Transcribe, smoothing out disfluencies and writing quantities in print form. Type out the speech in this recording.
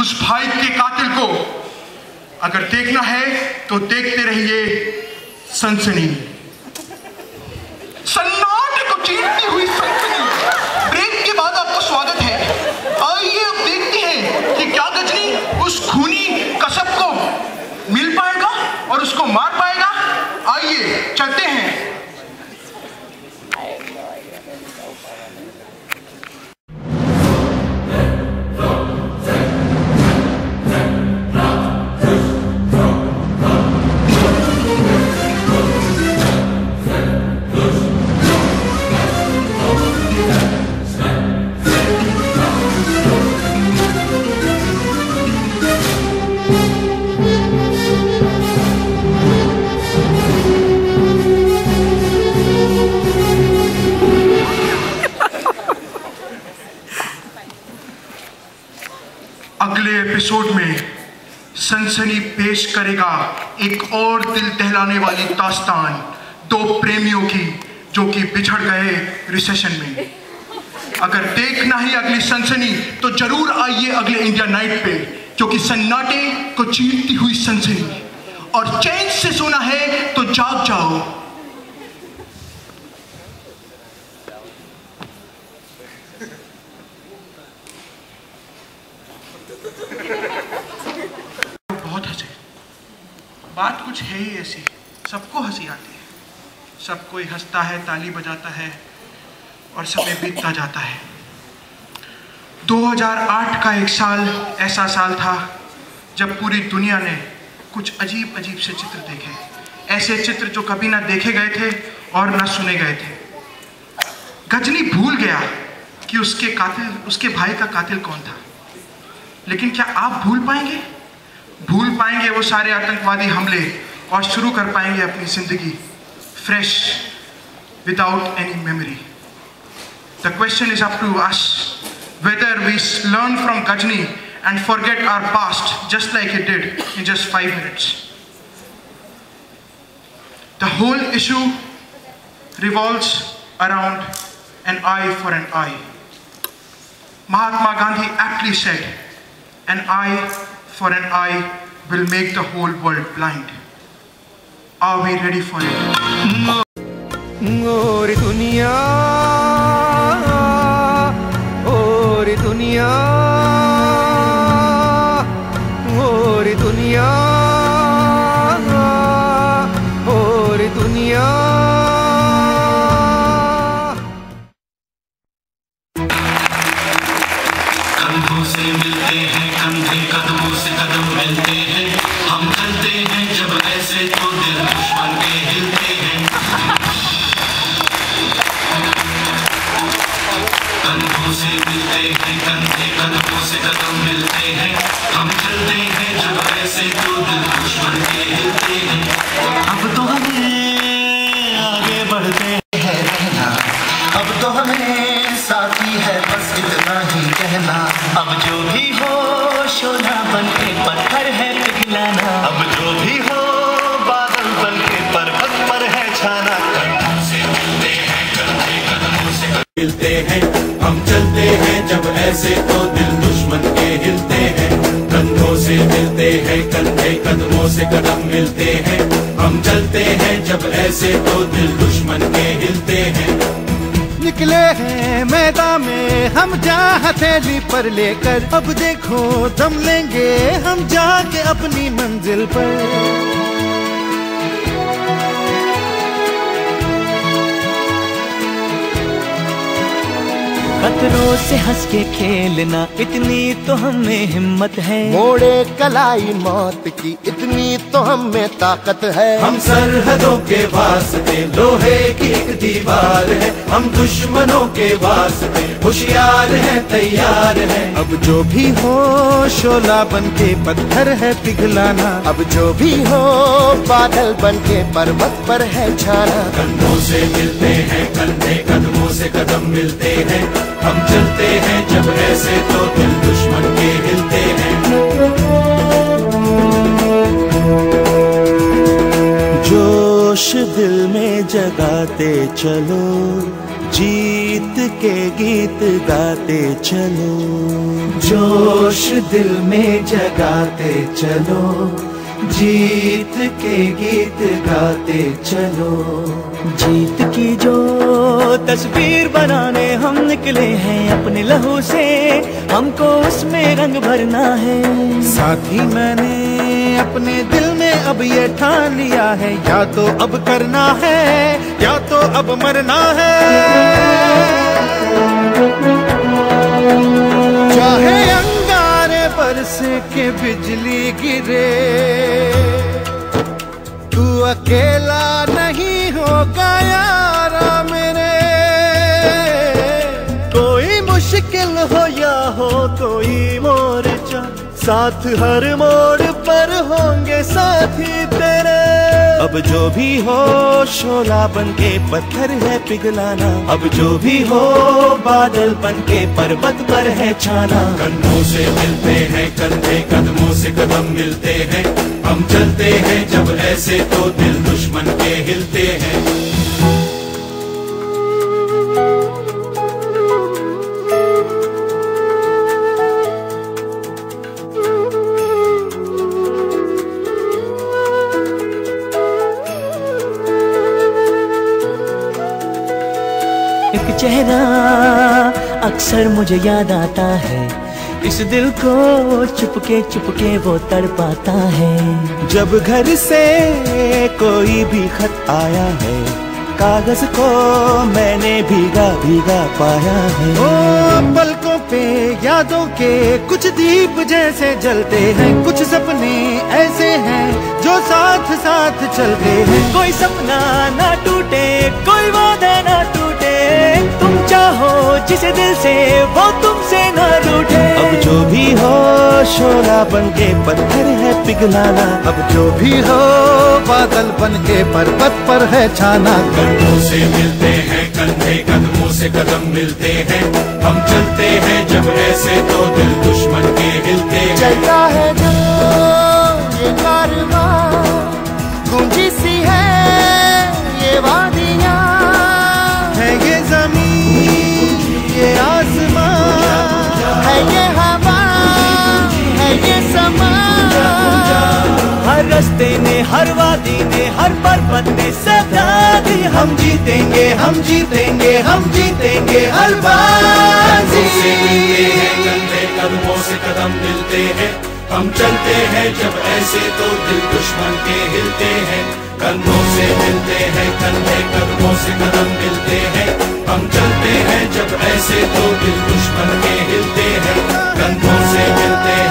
उस भाई के कातिल को। अगर देखना है तो देखते रहिए सनसनी, सन्नाटे को चीरती हुई सनसनी। ब्रेक के बाद आपका स्वागत है। आइए अब देखते हैं कि क्या गजनी उस खूनी कसब को मिल पाएगा और उसको मार पाएगा। आइए चलते हैं। अगले एपिसोड में सनसनी पेश करेगा एक और दिल दहलाने वाली दास्तान, दो प्रेमियों की जो कि बिछड़ गए रिसेशन में। अगर देखना ही अगली सनसनी तो जरूर आइए अगले इंडिया नाइट पे, क्योंकि सन्नाटे को चीरती हुई सनसनी। और चैन से सोना है तो जाग जाओ। बहुत हंसे। बात कुछ है ही ऐसी, सबको हंसी आती है, सब कोई हंसता है, ताली बजाता है और समय बीतता जाता है। 2008 का एक साल ऐसा साल था जब पूरी दुनिया ने कुछ अजीब अजीब से चित्र देखे, ऐसे चित्र जो कभी ना देखे गए थे और ना सुने गए थे। गजनी भूल गया कि उसके भाई का कातिल कौन था। लेकिन क्या आप भूल पाएंगे वो सारे आतंकवादी हमले और शुरू कर पाएंगे अपनी जिंदगी fresh without any memory? The question is up to us whether we learn from Gajni and forget our past just like he did in just 5 minutes. The whole issue revolves around an eye for an eye. Mahatma Gandhi aptly said, an eye for an eye will make the whole world blind. Are we ready for it? और दुनिया कंधों से मिलते हैं कंधे, कदमों से कदम मिलते हैं। हम चलते हैं जब ऐसे तो दिल दुश्मन के हिलते हैं। कंधों से मिलते हैं कंधे, कदमों से कदम मिलते हैं। हम चलते हैं जब ऐसे तो दिल दुश्मन के हिलते हैं। अब तो हमें आगे बढ़ते हैं रहना, अब तो हमें साथी है बस इतना ही कहना। अब जो भी हो शोला बन के पत्थर है पिघलाना, अब जो भी हो बादल बन के पर्वत पर है छाना। कंधों से मिलते हैं कंधे, कदमों से मिलते हैं। हम चलते हैं जब ऐसे तो दिल दुश्मन के हिलते हैं। कंधों से मिलते हैं कंधे, कदमों से कदम मिलते हैं। हम चलते हैं जब ऐसे तो दिल दुश्मन के हिलते हैं। निकले हैं मैदान में हम जा हथेली पर लेकर, अब देखो दम लेंगे हम जाके अपनी मंजिल पर। खतरों से हंस के खेलना इतनी तो हमें हिम्मत है। मोड़े कलाई मौत की इतनी तो हमें ताकत है। हम सरहदों के वास्ते लोहे की एक दीवार है। हम दुश्मनों के वास्ते होशियार हैं तैयार हैं। अब जो भी हो शोला बन के पत्थर है पिघलाना, अब जो भी हो बादल बन के पर्वत पर है छाना। कंधों से मिलते हैं कंधे, कदमों से कदम मिलते हैं। हम चलते हैं जब ऐसे तो दिल दुश्मन के हिलते हैं। जोश दिल में जगाते चलो, जीत के गीत गाते चलो, जोश दिल में जगाते चलो, जीत के गीत गाते चलो। जीत की जो तस्वीर बनाने हम निकले हैं अपने लहू से, हमको उसमें रंग भरना है। साथी मैंने अपने दिल में अब ये ठान लिया है, या तो अब करना है या तो अब मरना है। चाहे अंगारे बरसे के बिजली गिरे, तू अकेला नहीं होगा यारा मेरे। कोई मुश्किल हो या हो कोई मोर्चा, साथ हर मोड़ पर होंगे साथी तेरे। अब जो भी हो शोला बन के पत्थर है पिघलाना, अब जो भी हो बादल बन के पर्वत पर है छाना। कंधों से मिलते हैं कंधे, कदमों से कदम मिलते हैं, हम चलते हैं जब ऐसे तो दिल दुश्मन के हिलते हैं। एक चेहरा अक्सर मुझे याद आता है, इस दिल को चुपके वो तड़पाता है। जब घर से कोई भी खत आया है, कागज को मैंने भीगा भीगा पाया है। ओ पलकों पे यादों के कुछ दीप जैसे जलते हैं, कुछ सपने ऐसे हैं जो साथ साथ चलते हैं। कोई सपना ना टूटे, कोई वादा ना टूटे, तुम चाहो जिसे दिल से वो तुमसे ना रूठे। अब जो भी हो शोला बन के पत्थर है पिघलाना, अब जो भी हो बादल बन के पर्वत पर है छाना। कंधों से मिलते हैं कंधे, कदमों से कदम मिलते हैं, हम चलते हैं जब ऐसे तो दिल दुश्मन के हिलते हैं। चलता है जो ये कारवां, गूंजी सी है ये वादियां, है ये जमीन ये आसमां, है ये हवा है ये समा। हर रास्ते ने हर वादी ने हर पर्वत ने सदा दी, हम जीतेंगे हम जीतेंगे हम जीतेंगे हर बाजी। कंधों से मिलते हैं कंधे, कदमों से कदम मिलते हैं, हम चलते हैं जब ऐसे तो दिल दुश्मन के हिलते हैं। कंधों से मिलते हैं कंधे, कदमों से कदम मिलते हैं, हम चलते हैं जब ऐसे तो दिल दुश्मन के हिलते हैं। कंधों से मिलते